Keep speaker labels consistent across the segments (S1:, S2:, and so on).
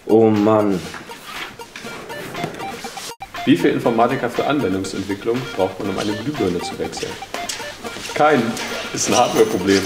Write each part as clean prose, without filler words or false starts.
S1: Oh Mann.
S2: Wie viel Informatiker für Anwendungsentwicklung braucht man, um eine Glühbirne zu wechseln? Keinen. Ist ein Hardware-Problem.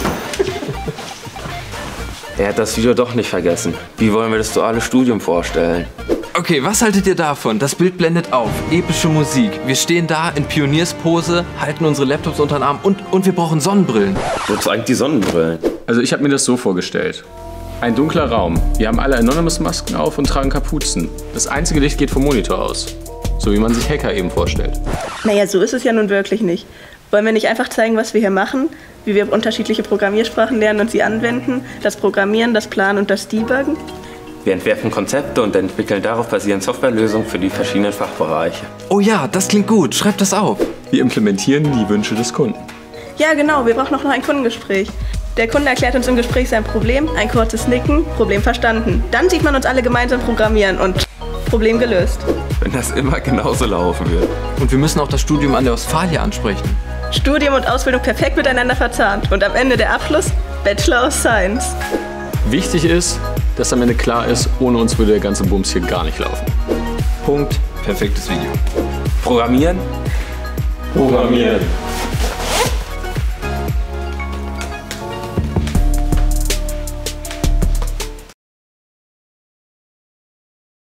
S1: Er hat das Video doch nicht vergessen. Wie wollen wir das duale Studium vorstellen?
S3: Okay, was haltet ihr davon? Das Bild blendet auf. Epische Musik. Wir stehen da in Pionierspose, halten unsere Laptops unter den Arm und wir brauchen Sonnenbrillen.
S1: Wozu eigentlich die Sonnenbrillen?
S2: Also ich habe mir das so vorgestellt. Ein dunkler Raum. Wir haben alle Anonymous-Masken auf und tragen Kapuzen. Das einzige Licht geht vom Monitor aus. So wie man sich Hacker eben vorstellt.
S4: Naja, so ist es ja nun wirklich nicht. Wollen wir nicht einfach zeigen, was wir hier machen? Wie wir unterschiedliche Programmiersprachen lernen und sie anwenden? Das Programmieren, das Planen und das Debuggen?
S1: Wir entwerfen Konzepte und entwickeln darauf basierend Softwarelösungen für die verschiedenen Fachbereiche.
S3: Oh ja, das klingt gut. Schreibt das auf.
S2: Wir implementieren die Wünsche des Kunden.
S4: Ja, genau. Wir brauchen noch ein Kundengespräch. Der Kunde erklärt uns im Gespräch sein Problem, ein kurzes Nicken, Problem verstanden. Dann sieht man uns alle gemeinsam programmieren und Problem gelöst.
S1: Wenn das immer genauso laufen wird.
S3: Und wir müssen auch das Studium an der Ostfalia ansprechen.
S4: Studium und Ausbildung perfekt miteinander verzahnt. Und am Ende der Abschluss Bachelor of Science.
S2: Wichtig ist, dass am Ende klar ist, ohne uns würde der ganze Bums hier gar nicht laufen.
S3: Punkt. Perfektes Video.
S1: Programmieren?
S2: Programmieren.